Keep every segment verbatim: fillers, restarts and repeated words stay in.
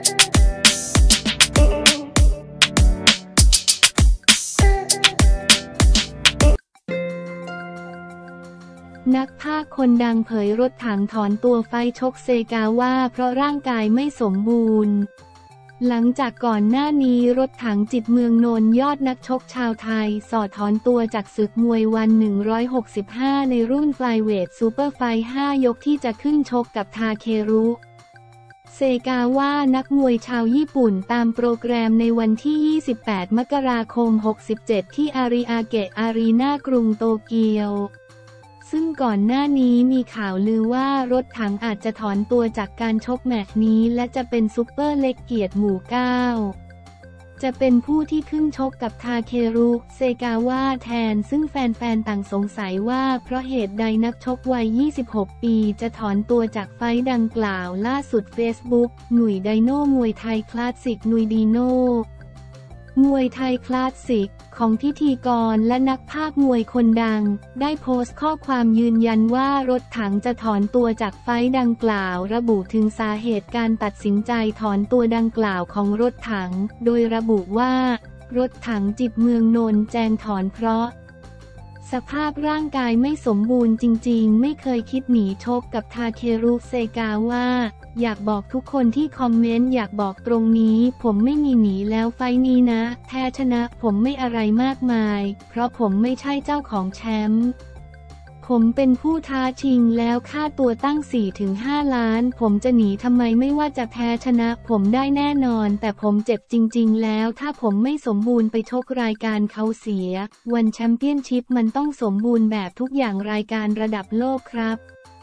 นักพากย์คนดังเผยรถถังถอนตัวไฟชกเซกาว่าเพราะร่างกายไม่สมบูรณ์หลังจากก่อนหน้านี้รถถังจิตเมืองนนท์ยอดนักชกชาวไทยสอดถอนตัวจากศึกมวยวันหนึ่งร้อยหกสิบห้าในรุ่นไฟเวทซูเปอร์ไฟห้ายกที่จะขึ้นชกกับทาเครุเซกาว่านักมวยชาวญี่ปุ่นตามโปรแกรมในวันที่ยี่สิบแปดมกราคมหกสิบเจ็ดที่อาริอาเกะอารีนากรุงโตเกียวซึ่งก่อนหน้านี้มีข่าวลือว่ารถถังอาจจะถอนตัวจากการชกแมตช์นี้และจะเป็นซุปเปอร์เล็กเกียรติหมู่เก้าจะเป็นผู้ที่ขึ้นชกกับทาเครุเซกาว่าแทนซึ่งแฟนๆต่างสงสัยว่าเพราะเหตุใดนักชกวัยยี่สิบหกปีจะถอนตัวจากไฟท์ดังกล่าวล่าสุดเฟซบุ๊กหนุ่ยไดโน่มวยไทยคลาสสิกหนุ่ยดีโน่มวยไทยคลาสสิกของพิธีกรและนักพากย์มวยคนดังได้โพสต์ข้อความยืนยันว่ารถถังจะถอนตัวจากไฟท์ดังกล่าวระบุถึงสาเหตุการตัดสินใจถอนตัวดังกล่าวของรถถังโดยระบุว่ารถถังจิตเมืองนนท์แจงถอนเพราะสภาพร่างกายไม่สมบูรณ์จริงๆไม่เคยคิดหนีชกกับทาเครุเซกาว่าอยากบอกทุกคนที่คอมเมนต์อยากบอกตรงนี้ผมไม่มีหนีแล้วไฟนี้นะแพ้ชนะผมไม่อะไรมากมายเพราะผมไม่ใช่เจ้าของแชมป์ผมเป็นผู้ท้าชิงแล้วค่าตัวตั้ง สี่ถึงห้า ล้านผมจะหนีทำไมไม่ว่าจะแพ้ชนะผมได้แน่นอนแต่ผมเจ็บจริงๆแล้วถ้าผมไม่สมบูรณ์ไปชกรายการเขาเสียวันแชมเปี้ยนชิพมันต้องสมบูรณ์แบบทุกอย่างรายการระดับโลกครับ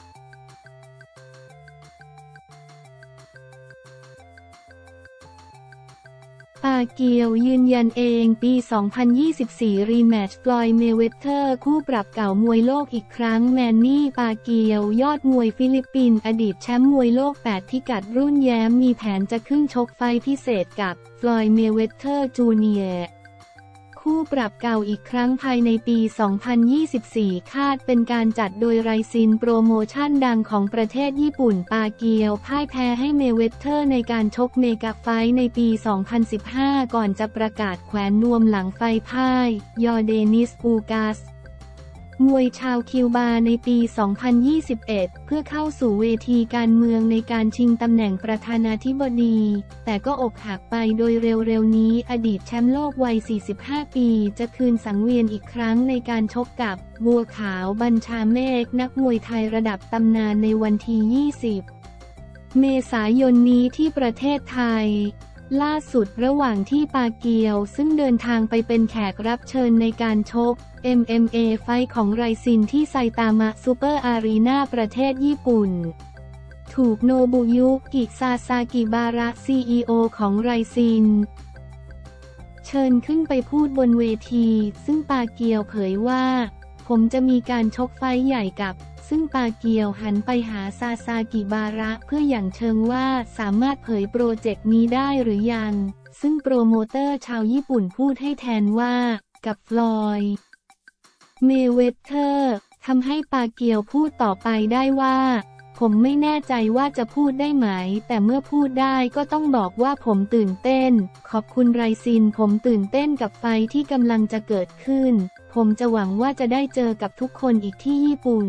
ปาเกียวยืนยันเองปี สองพันยี่สิบสี่ รีแมตช์ฟลอยด์ เมเวเธอร์คู่ปรับเก่ามวยโลกอีกครั้งแมนนี่ปาเกียวยอดมวยฟิลิปปินส์อดีตแชมป์มวยโลกแปดพิกัดรุ่นแย้มมีแผนจะขึ้นชกไฟท์พิเศษกับฟลอยด์ เมเวเธอร์ จูเนียร์คู่ปรับเก่าอีกครั้งภายในปี สองพันยี่สิบสี่ คาดเป็นการจัดโดยไรซินโปรโมชั่นดังของประเทศญี่ปุ่นปาเกียวพ่ายแพ้ให้เมเวเธอร์ในการชกเมกาไฟท์ในปี สองพันสิบห้า ก่อนจะประกาศแขวนนวมหลังไฟพ่ายยอร์เดนิส อูกัสมวยชาวคิวบาในปี สองพันยี่สิบเอ็ด เพื่อเข้าสู่เวทีการเมืองในการชิงตำแหน่งประธานาธิบดีแต่ก็อกหักไปโดยเร็วๆนี้อดีตแชมป์โลกวัย สี่สิบห้า ปีจะคืนสังเวียนอีกครั้งในการชกกับบัวขาวบัญชาเมฆนักมวยไทยระดับตำนานในวันที่ ยี่สิบ เมษายนนี้ที่ประเทศไทยล่าสุดระหว่างที่ปาเกียวซึ่งเดินทางไปเป็นแขกรับเชิญในการชก เอ็ม เอ็ม เอ ไฟท์ของไรซินที่ไซตามะซูเปอร์อารีนาประเทศญี่ปุ่นถูกโนบุยุกิซาซากิบาระ ซี อี โอ ของไรซินเชิญขึ้นไปพูดบนเวทีซึ่งปาเกียวเผยว่าผมจะมีการชกไฟท์ใหญ่กับซึ่งปาเกียวหันไปหาซาซากิบาระเพื่ออย่างเชิงว่าสามารถเผยโปรเจกต์นี้ได้หรือยังซึ่งโปรโมเตอร์ชาวญี่ปุ่นพูดให้แทนว่ากับฟลอยด์ เมเวเธอร์ทำให้ปาเกียวพูดต่อไปได้ว่าผมไม่แน่ใจว่าจะพูดได้ไหมแต่เมื่อพูดได้ก็ต้องบอกว่าผมตื่นเต้นขอบคุณไรซินผมตื่นเต้นกับไฟท์ที่กำลังจะเกิดขึ้นผมจะหวังว่าจะได้เจอกับทุกคนอีกที่ญี่ปุ่น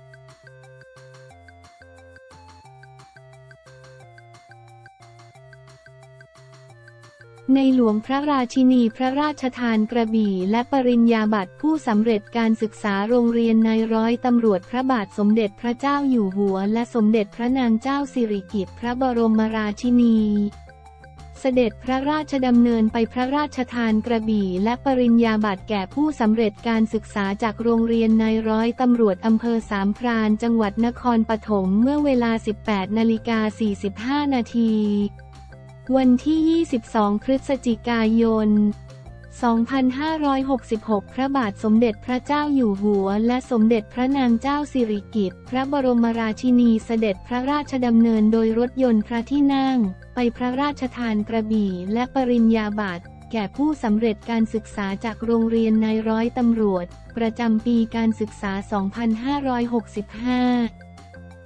ในหลวงพระราชินีพระราชทานกระบี่และปริญญาบัตรผู้สำเร็จการศึกษาโรงเรียนนายร้อยตำรวจพระบาทสมเด็จพระเจ้าอยู่หัวและสมเด็จพระนางเจ้าสิริกิติ์พระบรมราชินีเสด็จพระราชดำเนินไปพระราชทานกระบี่และปริญญาบัตรแก่ผู้สำเร็จการศึกษาจากโรงเรียนนายร้อยตำรวจอำเภอสามพรานจังหวัดนครปฐมเมื่อเวลา สิบแปดนาฬิกาสี่สิบห้า นาทีวันที่ ยี่สิบสอง พฤศจิกายน สองพันห้าร้อยหกสิบหก พระบาทสมเด็จพระเจ้าอยู่หัวและสมเด็จพระนางเจ้าสิริกิติ์พระบรมราชินีเสด็จพระราชดำเนินโดยรถยนต์พระที่นั่งไปพระราชทานกระบี่และปริญญาบัตรแก่ผู้สำเร็จการศึกษาจากโรงเรียนนายร้อยตำรวจประจำปีการศึกษา สองพันห้าร้อยหกสิบห้า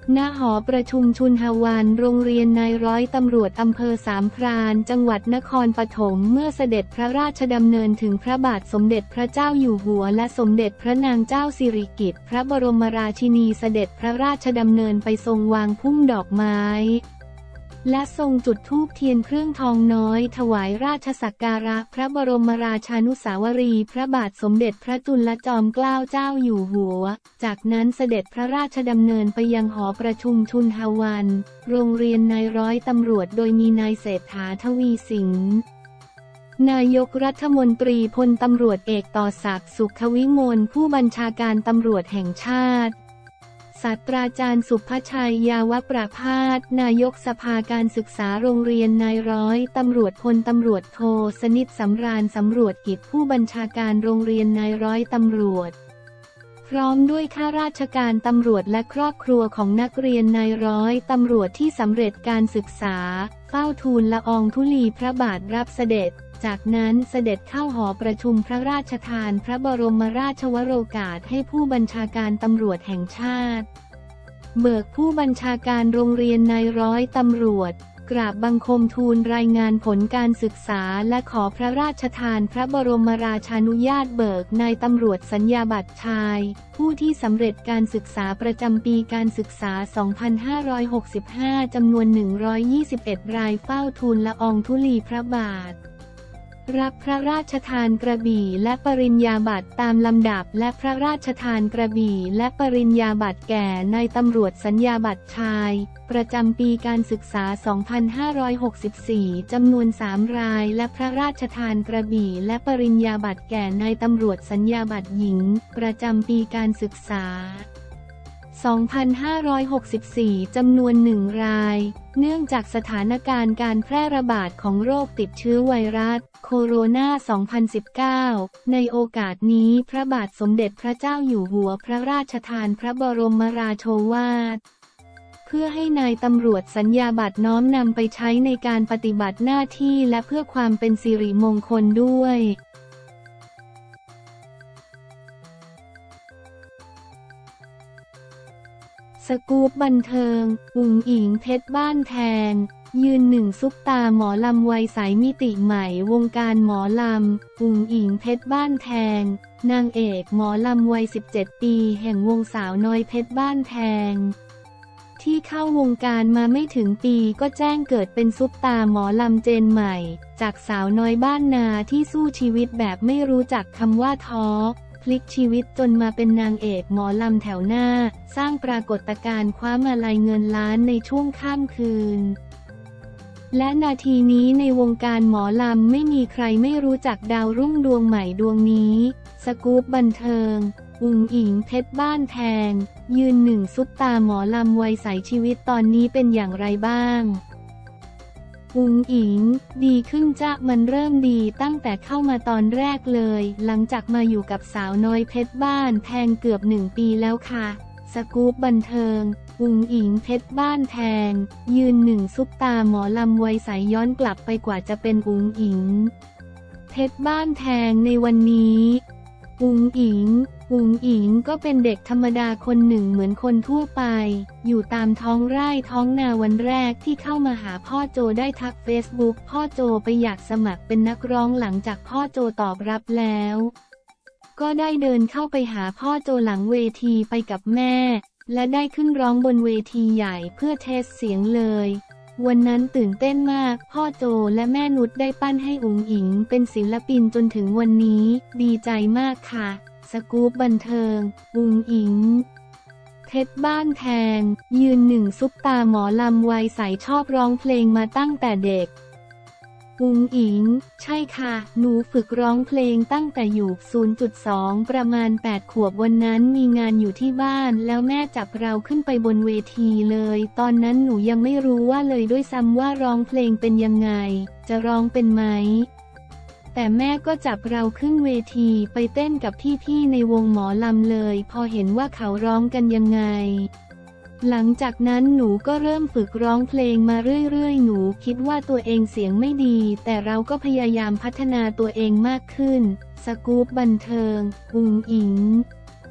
ณหอประชุมชุนฮวันโรงเรียนนายร้อยตำรวจอำเภอสามพรานจังหวัดนครปฐมเมื่อเสด็จพระราชดำเนินถึงพระบาทสมเด็จพระเจ้าอยู่หัวและสมเด็จพระนางเจ้าสิริกิติ์พระบรมราชินีเสด็จพระราชดำเนินไปทรงวางพุ่มดอกไม้และทรงจุดธูปเทียนเครื่องทองน้อยถวายราชสักการะพระบรมราชานุสาวรีย์พระบาทสมเด็จพระจุลจอมเกล้าเจ้าอยู่หัวจากนั้นเสด็จพระราชดำเนินไปยังหอประชุมชุนฮวันโรงเรียนนายร้อยตำรวจโดยมีนายเศรษฐาทวีสินนายกรัฐมนตรีพลตำรวจเอกต่อศักดิ์สุขวิมลผู้บัญชาการตำรวจแห่งชาติศาสตราจารย์สุภชัยยาวประภาสนายกสภาการศึกษาโรงเรียนนายร้อยตำรวจพลตำรวจโทสนิทสำราญสำรวจกิจผู้บัญชาการโรงเรียนนายร้อยตำรวจพร้อมด้วยข้าราชการตำรวจและครอบครัวของนักเรียนนายร้อยตำรวจที่สำเร็จการศึกษาเฝ้าทูลละอองธุลีพระบาทรับเสด็จจากนั้นเสด็จเข้าหอประชุมพระราชทานพระบรมราชวโรกาสให้ผู้บัญชาการตำรวจแห่งชาติเบิกผู้บัญชาการโรงเรียนนายร้อยตำรวจกราบบังคมทูลรายงานผลการศึกษาและขอพระราชทานพระบรมราชานุญาตเบิกนายตำรวจสัญญาบัตรชายผู้ที่สำเร็จการศึกษาประจำปีการศึกษา สองพันห้าร้อยหกสิบห้า จำนวน หนึ่งร้อยยี่สิบเอ็ด รายเฝ้าทูลละอองธุลีพระบาทรับพระราชทานกระบี่และปริญญาบัตรตามลำดับและพระราชทานกระบี่และปริญญาบัตรแก่นายตำรวจสัญญาบัตรชายประจำปีการศึกษา สองพันห้าร้อยหกสิบสี่ จำนวนสามรายและพระราชทานกระบี่และปริญญาบัตรแก่นายตำรวจสัญญาบัตรหญิงประจำปีการศึกษา สองพันห้าร้อยหกสิบสี่ จำนวนหนึ่งรายเนื่องจากสถานการณ์การแพร่ระบาดของโรคติดเชื้อไวรัสโคโรนา สองพันสิบเก้า ในโอกาสนี้พระบาทสมเด็จพระเจ้าอยู่หัวพระราชทานพระบรมราโชวาทเพื่อให้นายตำรวจสัญญาบัตรน้อมนำไปใช้ในการปฏิบัติหน้าที่และเพื่อความเป็นสิริมงคลด้วยสกู๊ปบันเทิงอุ๋งอิ๋งเพชรบ้านแพงยืนหนึ่งซุปตาหมอลำวัยสายมิติใหม่วงการหมอลำอุ๋งอิ๋งเพชรบ้านแพงนางเอกหมอลำวัยสิบเจ็ดปีแห่งวงสาวน้อยเพชรบ้านแพงที่เข้าวงการมาไม่ถึงปีก็แจ้งเกิดเป็นซุปตาหมอลำเจนใหม่จากสาวน้อยบ้านนาที่สู้ชีวิตแบบไม่รู้จักคำว่าท้อพลิกชีวิตจนมาเป็นนางเอกหมอลำแถวหน้าสร้างปรากฏการณ์คว้ามาลัยเงินล้านในช่วงข้ามคืนและนาทีนี้ในวงการหมอลำไม่มีใครไม่รู้จักดาวรุ่งดวงใหม่ดวงนี้สกู๊ปบันเทิงอุ๋งอิ๋งเพชรบ้านแพงยืนหนึ่งซุปตาหมอลำวัยใสชีวิตตอนนี้เป็นอย่างไรบ้างอุ๋งอิ๋งดีขึ้นจ้ะมันเริ่มดีตั้งแต่เข้ามาตอนแรกเลยหลังจากมาอยู่กับสาวน้อยเพชรบ้านแพงเกือบหนึ่งปีแล้วค่ะสกู๊ปบันเทิงอุ๋งอิ๋งเพชรบ้านแพงยืนหนึ่งซุปตาหมอลำวัยใสย้อนกลับไปกว่าจะเป็นอุ๋งอิ๋งเพชรบ้านแพงในวันนี้อุ๋งอิ๋งอุ๋งอิ๋งก็เป็นเด็กธรรมดาคนหนึ่งเหมือนคนทั่วไปอยู่ตามท้องไร่ท้องนาวันแรกที่เข้ามาหาพ่อโจได้ทักเฟซบุ๊กพ่อโจไปอยากสมัครเป็นนักร้องหลังจากพ่อโจตอบรับแล้วก็ได้เดินเข้าไปหาพ่อโจหลังเวทีไปกับแม่และได้ขึ้นร้องบนเวทีใหญ่เพื่อเทสเสียงเลยวันนั้นตื่นเต้นมากพ่อโจและแม่นุชได้ปั้นให้อุ๋งอิ๋งเป็นศิลปินจนถึงวันนี้ดีใจมากค่ะสกู๊ปบันเทิงอุ๋งอิ๋งเพชรบ้านแพงยืนหนึ่งซุปตาหมอลำวัยใสชอบร้องเพลงมาตั้งแต่เด็กอุ๋งอิ๋งใช่ค่ะหนูฝึกร้องเพลงตั้งแต่อยู่ ศูนย์จุดสอง ประมาณแปดขวบวันนั้นมีงานอยู่ที่บ้านแล้วแม่จับเราขึ้นไปบนเวทีเลยตอนนั้นหนูยังไม่รู้ว่าเลยด้วยซ้ำว่าร้องเพลงเป็นยังไงจะร้องเป็นไหมแต่แม่ก็จับเราขึ้นเวทีไปเต้นกับพี่ๆในวงหมอลำเลยพอเห็นว่าเขาร้องกันยังไงหลังจากนั้นหนูก็เริ่มฝึกร้องเพลงมาเรื่อยๆหนูคิดว่าตัวเองเสียงไม่ดีแต่เราก็พยายามพัฒนาตัวเองมากขึ้นสกู๊ปบันเทิงอุ๋งอิ๋งเพ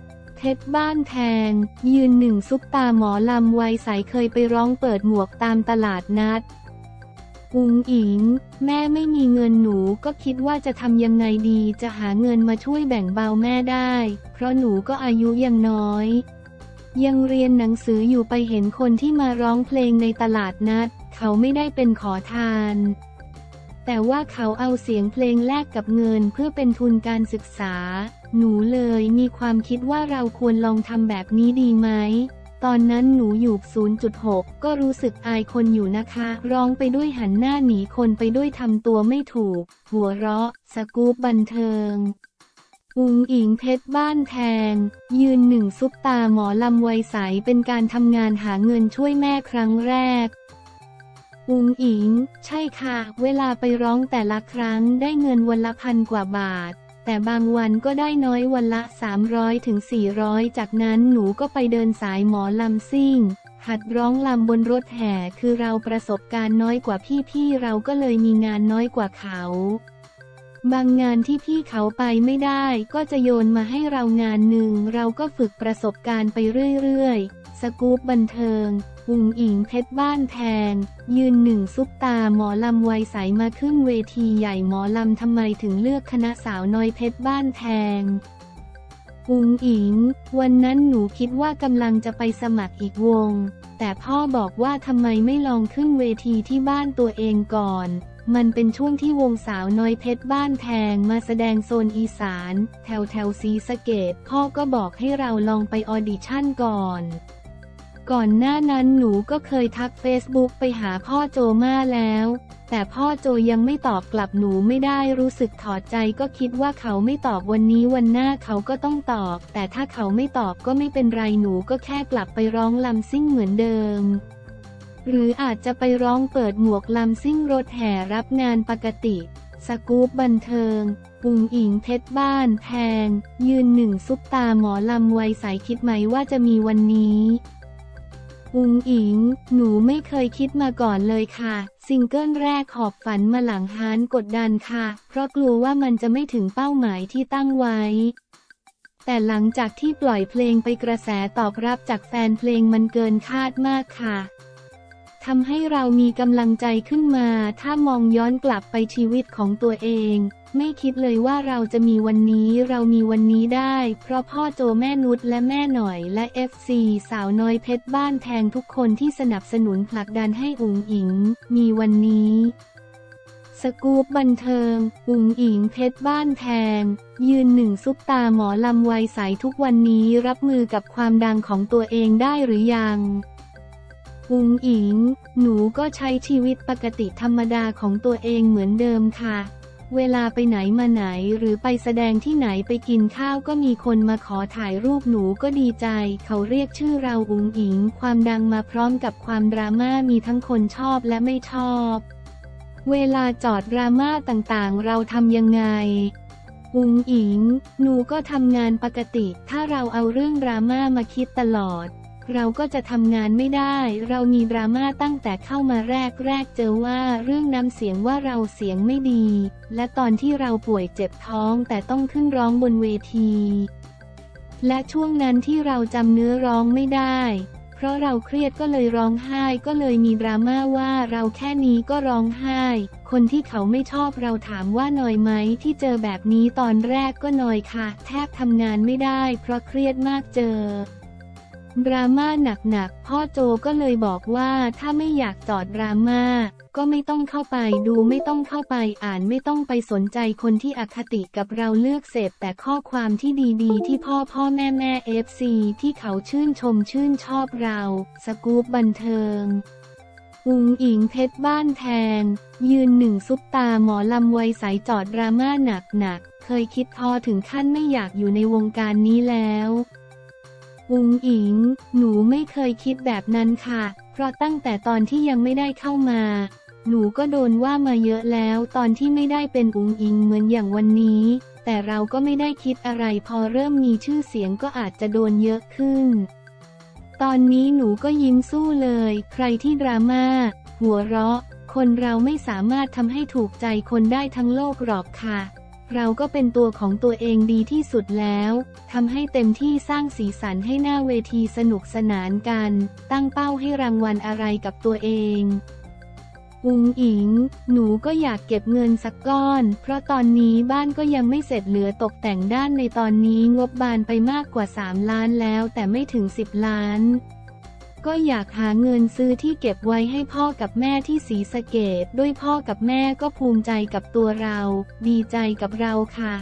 เพชรบ้านแพงยืนหนึ่งซุปตาหมอลำวัยใสเคยไปร้องเปิดหมวกตามตลาดนัดอุ๋งอิ๋งแม่ไม่มีเงินหนูก็คิดว่าจะทำยังไงดีจะหาเงินมาช่วยแบ่งเบาแม่ได้เพราะหนูก็อายุยังน้อยยังเรียนหนังสืออยู่ไปเห็นคนที่มาร้องเพลงในตลาดนัดเขาไม่ได้เป็นขอทานแต่ว่าเขาเอาเสียงเพลงแลกกับเงินเพื่อเป็นทุนการศึกษาหนูเลยมีความคิดว่าเราควรลองทำแบบนี้ดีไหมตอนนั้นหนูอยู่ ศูนย์จุดหก ก็รู้สึกอายคนอยู่นะคะร้องไปด้วยหันหน้าหนีคนไปด้วยทำตัวไม่ถูกหัวเราะสกู๊ปบันเทิงอุ๋งอิ๋งเพชรบ้านแพงยืนหนึ่งซุปตาหมอลำวัยใสเป็นการทำงานหาเงินช่วยแม่ครั้งแรกอุ๋งอิ๋งใช่ค่ะเวลาไปร้องแต่ละครั้งได้เงินวันละพันกว่าบาทแต่บางวันก็ได้น้อยวันละสามร้อยถึงสี่ร้อยจากนั้นหนูก็ไปเดินสายหมอลำซิ่งหัดร้องลำบนรถแห่คือเราประสบการณ์น้อยกว่าพี่ๆเราก็เลยมีงานน้อยกว่าเขาบางงานที่พี่เขาไปไม่ได้ก็จะโยนมาให้เรางานหนึ่งเราก็ฝึกประสบการณ์ไปเรื่อยๆสกู๊ปบันเทิงอุ๋งอิ๋งเพชรบ้านแพงยืนหนึ่งซุปตาหมอลำวัยใสมาขึ้นเวทีใหญ่หมอลำทำไมถึงเลือกคณะสาวน้อยเพชรบ้านแพงอุ๋งอิ๋งวันนั้นหนูคิดว่ากำลังจะไปสมัครอีกวงแต่พ่อบอกว่าทำไมไม่ลองขึ้นเวทีที่บ้านตัวเองก่อนมันเป็นช่วงที่วงสาวน้อยเพชรบ้านแพงมาแสดงโซนอีสานแถวแถวศรีสะเกษพ่อก็บอกให้เราลองไปออดิชั่นก่อนก่อนหน้านั้นหนูก็เคยทักเฟซบุ๊กไปหาพ่อโจมาแล้วแต่พ่อโจยังไม่ตอบกลับหนูไม่ได้รู้สึกถอดใจก็คิดว่าเขาไม่ตอบวันนี้วันหน้าเขาก็ต้องตอบแต่ถ้าเขาไม่ตอบก็ไม่เป็นไรหนูก็แค่กลับไปร้องลำซิ่งเหมือนเดิมหรืออาจจะไปร้องเปิดหมวกลำซิ่งรถแห่รับงานปกติสกู๊ปบันเทิงอุ๋งอิ๋งเพชรบ้านแพงยืนหนึ่งซุปตาหมอลำวัยใสคิดไหมว่าจะมีวันนี้อุ๋งอิ๋งหนูไม่เคยคิดมาก่อนเลยค่ะซิงเกิลแรกหอบฝันมาหลังฮานกดดันค่ะเพราะกลัวว่ามันจะไม่ถึงเป้าหมายที่ตั้งไว้แต่หลังจากที่ปล่อยเพลงไปกระแสตอบรับจากแฟนเพลงมันเกินคาดมากค่ะทำให้เรามีกำลังใจขึ้นมาถ้ามองย้อนกลับไปชีวิตของตัวเองไม่คิดเลยว่าเราจะมีวันนี้เรามีวันนี้ได้เพราะพ่อโจแม่นุชและแม่หน่อยและ เอฟ ซี สาวน้อยเพชรบ้านแพงทุกคนที่สนับสนุนผลักดันให้อุ๋งอิ๋งมีวันนี้สกู๊ปบันเทิงอุ๋งอิ๋งเพชรบ้านแพงยืนหนึ่งซุปตาหมอลำวัยใสทุกวันนี้รับมือกับความดังของตัวเองได้หรือยังอุ๋งอิ๋งหนูก็ใช้ชีวิตปกติธรรมดาของตัวเองเหมือนเดิมค่ะเวลาไปไหนมาไหนหรือไปแสดงที่ไหนไปกินข้าวก็มีคนมาขอถ่ายรูปหนูก็ดีใจเขาเรียกชื่อเราอุ๋งอิ๋งความดังมาพร้อมกับความดราม่ามีทั้งคนชอบและไม่ชอบเวลาจอดดราม่าต่างๆเราทำยังไงอุ๋งอิ๋งหนูก็ทำงานปกติถ้าเราเอาเรื่องดราม่ามาคิดตลอดเราก็จะทำงานไม่ได้เรามีดราม่าตั้งแต่เข้ามาแรกแรกเจอว่าเรื่องน้ำเสียงว่าเราเสียงไม่ดีและตอนที่เราป่วยเจ็บท้องแต่ต้องขึ้นร้องบนเวทีและช่วงนั้นที่เราจำเนื้อร้องไม่ได้เพราะเราเครียดก็เลยร้องไห้ก็เลยมีดราม่าว่าเราแค่นี้ก็ร้องไห้คนที่เขาไม่ชอบเราถามว่าหน่อยไหมที่เจอแบบนี้ตอนแรกก็หน่อยค่ะแทบทำงานไม่ได้เพราะเครียดมากเจอดราม่าหนักๆพ่อโจก็เลยบอกว่าถ้าไม่อยากจอดดราม่าก็ไม่ต้องเข้าไปดูไม่ต้องเข้าไปอ่านไม่ต้องไปสนใจคนที่อคติกับเราเลือกเสพแต่ข้อความที่ดีๆที่พ่อพ่อแม่แม่เอฟซีที่เขาชื่นชมชื่นชอบเราสกู๊ปบันเทิงอุ๋งอิ๋งเพชรบ้านแพงยืนหนึ่งซุปตาหมอลำวัยใสจอดดราม่าหนักๆเคยคิดท้อถึงขั้นไม่อยากอยู่ในวงการนี้แล้วอุ๋งอิ๋งหนูไม่เคยคิดแบบนั้นค่ะเพราะตั้งแต่ตอนที่ยังไม่ได้เข้ามาหนูก็โดนว่ามาเยอะแล้วตอนที่ไม่ได้เป็นอุ๋งอิ๋งเหมือนอย่างวันนี้แต่เราก็ไม่ได้คิดอะไรพอเริ่มมีชื่อเสียงก็อาจจะโดนเยอะขึ้นตอนนี้หนูก็ยิ้มสู้เลยใครที่ดราม่าหัวเราะคนเราไม่สามารถทำให้ถูกใจคนได้ทั้งโลกหรอกค่ะเราก็เป็นตัวของตัวเองดีที่สุดแล้วทำให้เต็มที่สร้างสีสันให้หน้าเวทีสนุกสนานกันตั้งเป้าให้รางวัลอะไรกับตัวเองอุ๋งอิงหนูก็อยากเก็บเงินสักก้อนเพราะตอนนี้บ้านก็ยังไม่เสร็จเหลือตกแต่งด้านในตอนนี้งบบานไปมากกว่าสามล้านแล้วแต่ไม่ถึงสิบล้านก็อยากหาเงินซื้อที่เก็บไว้ให้พ่อกับแม่ที่ศรีสะเกษด้วยพ่อกับแม่ก็ภูมิใจกับตัวเราดีใจกับเราค่ะ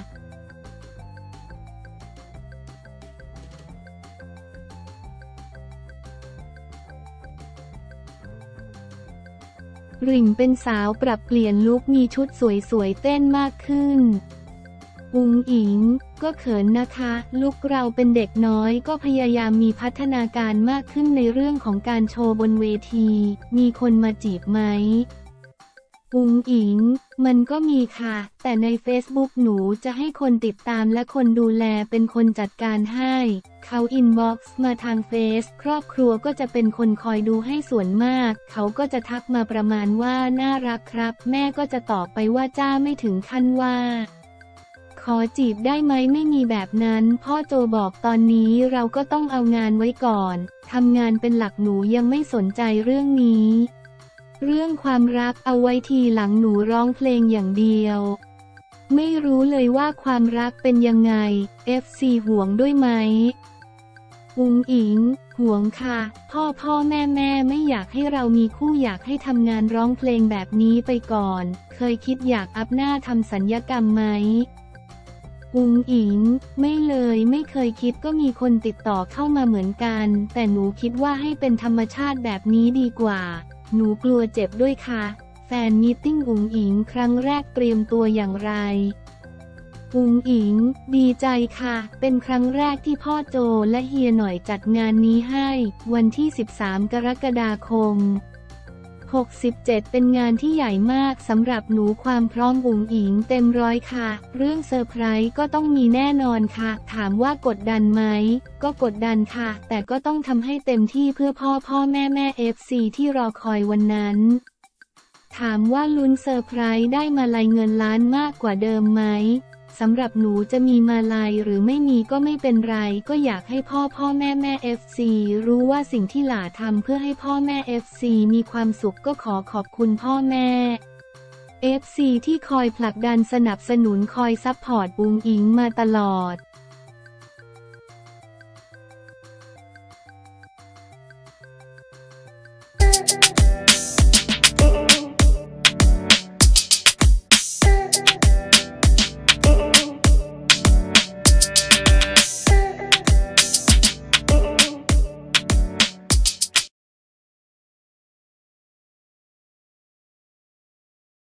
ริ่งเป็นสาวปรับเปลี่ยนลุคมีชุดสวยๆเต้นมากขึ้นอุ๋งอิงก็เขินนะคะลุคเราเป็นเด็กน้อยก็พยายามมีพัฒนาการมากขึ้นในเรื่องของการโชว์บนเวทีมีคนมาจีบไหมอุ๋งอิงมันก็มีค่ะแต่ใน เฟซบุ๊ก หนูจะให้คนติดตามและคนดูแลเป็นคนจัดการให้เขาอินบ็อกซ์มาทางเฟซครอบครัวก็จะเป็นคนคอยดูให้ส่วนมากเขาก็จะทักมาประมาณว่าน่ารักครับแม่ก็จะตอบไปว่าจ้าไม่ถึงขั้นว่าขอจีบได้ไหมไม่มีแบบนั้นพ่อโจบอกตอนนี้เราก็ต้องเอางานไว้ก่อนทำงานเป็นหลักหนูยังไม่สนใจเรื่องนี้เรื่องความรักเอาไว้ทีหลังหนูร้องเพลงอย่างเดียวไม่รู้เลยว่าความรักเป็นยังไง เอฟ ซี ห่วงด้วยไหมอุ๋งอิงห่วงค่ะพ่อพ่อแม่แม่ไม่อยากให้เรามีคู่อยากให้ทำงานร้องเพลงแบบนี้ไปก่อนเคยคิดอยากอัพหน้าทำศัลยกรรมไหมอุ๋งอิงไม่เลยไม่เคยคิดก็มีคนติดต่อเข้ามาเหมือนกันแต่หนูคิดว่าให้เป็นธรรมชาติแบบนี้ดีกว่าหนูกลัวเจ็บด้วยค่ะแฟนมีตติ้งอุ๋งอิงครั้งแรกเตรียมตัวอย่างไรอุ๋งอิงดีใจค่ะเป็นครั้งแรกที่พ่อโจและเฮียหน่อยจัดงานนี้ให้วันที่สิบสามกรกฎาคมหกสิบเจ็ดเป็นงานที่ใหญ่มากสำหรับหนูความพร้อมอุ๋งอิงเต็มร้อยค่ะเรื่องเซอร์ไพรส์ก็ต้องมีแน่นอนค่ะถามว่ากดดันไหมก็กดดันค่ะแต่ก็ต้องทำให้เต็มที่เพื่อพ่อพ่อแม่แม่ เอฟ ซี ที่รอคอยวันนั้นถามว่าลุ้นเซอร์ไพรส์ได้มาลัยเงินล้านมากกว่าเดิมไหมสำหรับหนูจะมีมาลัยหรือไม่มีก็ไม่เป็นไรก็อยากให้พ่อพ่อแม่แม่ เอฟ ซี รู้ว่าสิ่งที่หล่าทำเพื่อให้พ่อแม่ เอฟ ซี มีความสุขก็ขอขอบคุณพ่อแม่ เอฟ ซี ที่คอยผลักดันสนับสนุนคอยซัพพอร์ตอุ๋งอิงมาตลอด